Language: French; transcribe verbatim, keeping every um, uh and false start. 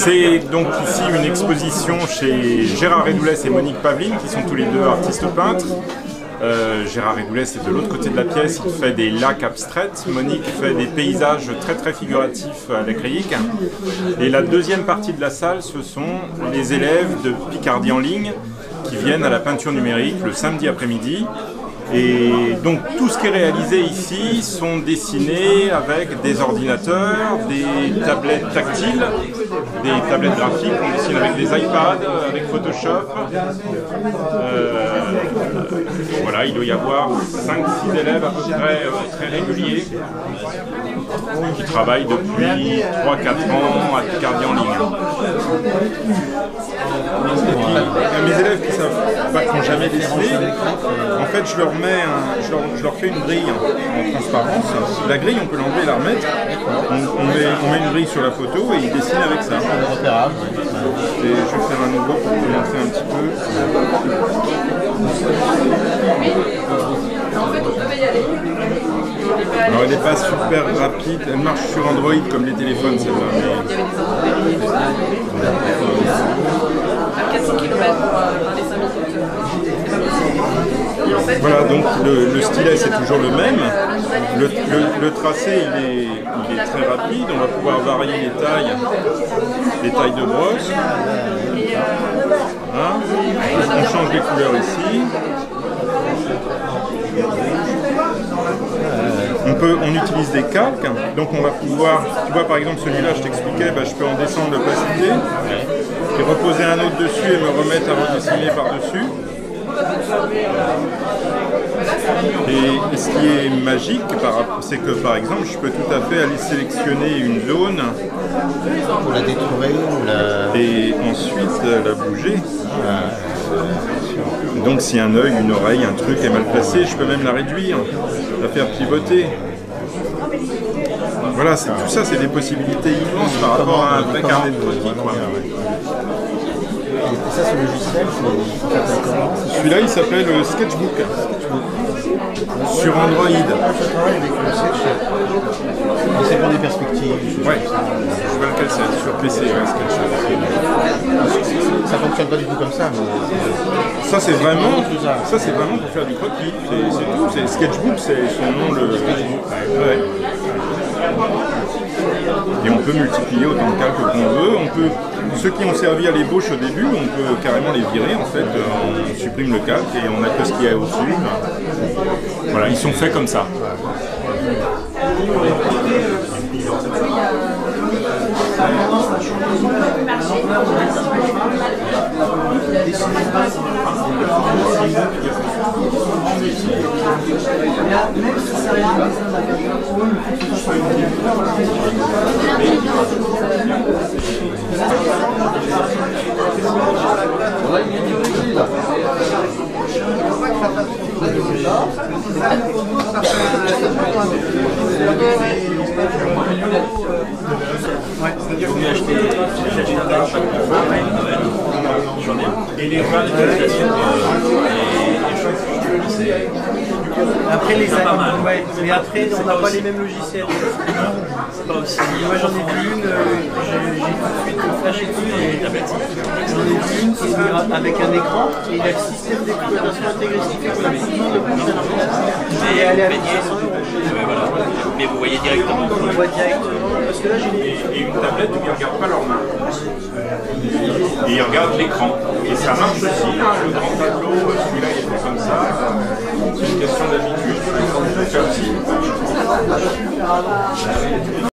C'est donc ici une exposition chez Gérard Rédoulès et Monique Paveline, qui sont tous les deux artistes peintres. Euh, Gérard Rédoulès est de l'autre côté de la pièce, il fait des lacs abstraits. Monique fait des paysages très très figuratifs à l'acrylique. Et la deuxième partie de la salle, ce sont les élèves de Picardie en ligne qui viennent à la peinture numérique le samedi après-midi. Et donc tout ce qui est réalisé ici sont dessinés avec des ordinateurs, des tablettes tactiles, des tablettes graphiques, on dessine avec des iPads, avec Photoshop. Euh, voilà, il doit y avoir cinq six élèves à peu près euh, très réguliers qui travaillent depuis trois quatre ans à Picardie en ligne. Et mes élèves qui savent pas, qui n'ont jamais dessiné, en fait je leur mets un, je, leur, je leur fais une grille en, en transparence. La grille on peut l'enlever et la remettre. On, on, met, on met une grille sur la photo et ils dessinent avec ça. Et je vais faire un nouveau pour vous montrer un petit peu. Alors elle n'est pas super rapide, elle marche sur Android comme les téléphones celle-là. Mais... à quatre cents kilomètres dans les cinq minutes. Voilà, donc le, le stylet c'est toujours le même. Le, le, le tracé il est, il est très rapide, on va pouvoir varier les tailles, les tailles de brosse. Hein, on change les couleurs ici. On, peut, on utilise des calques, donc on va pouvoir, tu vois par exemple celui-là je t'expliquais, bah, je peux en descendre l'opacité, et reposer un autre dessus et me remettre à redessiner par-dessus. Et, et ce qui est magique, c'est que par exemple je peux tout à fait aller sélectionner une zone pour la détourer la... et ensuite la bouger. Donc si un œil, une oreille, un truc est mal placé, je peux même la réduire, la faire pivoter. Voilà, tout ça c'est des possibilités immenses par rapport à un vrai carnet de croquis. Et ça, ce logiciel, c'est... Celui-là, il s'appelle Sketchbook. Sur Android. C'est pour des perspectives. Ouais, je vois lequel c'est, sur P C, ouais, Sketchbook. Ça fonctionne pas du tout comme ça, mais... Ça, c'est vraiment, ça, c'est vraiment pour faire du croquis. C'est tout. Sketchbook, c'est son nom, le... Ouais. Et on peut multiplier autant de calques qu'on veut. On peut, ceux qui ont servi à l'ébauche au début, on peut carrément les virer. En fait, on supprime le calque et on n'a que ce qu'il y a au-dessus. Voilà, ils sont faits comme ça. Et les voies d'utilisation après les pas mal. Ouais, mais après on n'a pas les mêmes logiciels. C'est pas aussi. Moi j'en ai vu une, euh, j'ai j'ai tout de suite flashé dessus et j'en ai vu une qui est avec un écran et il a le système d'exploitation intégré, ce qui fait qu'on a tout le monde le branche à l'ordinateur. Et aller à l'utilisation. Ouais, voilà. Mais vous voyez directement. On voit directement, parce que là j'ai Et, et une tablette où ils ne regardent pas leurs mains. Et ils regardent l'écran. Et ça marche aussi, hein, le grand tableau, celui-là il est fait comme ça. C'est une question d'habitude.